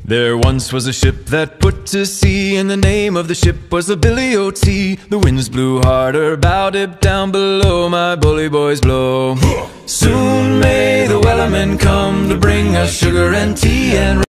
There once was a ship that put to sea, and the name of the ship was the Billy O.T. The winds blew harder, bowed it down below, my bully boys blow. Soon may the wellermen come to bring us sugar and tea and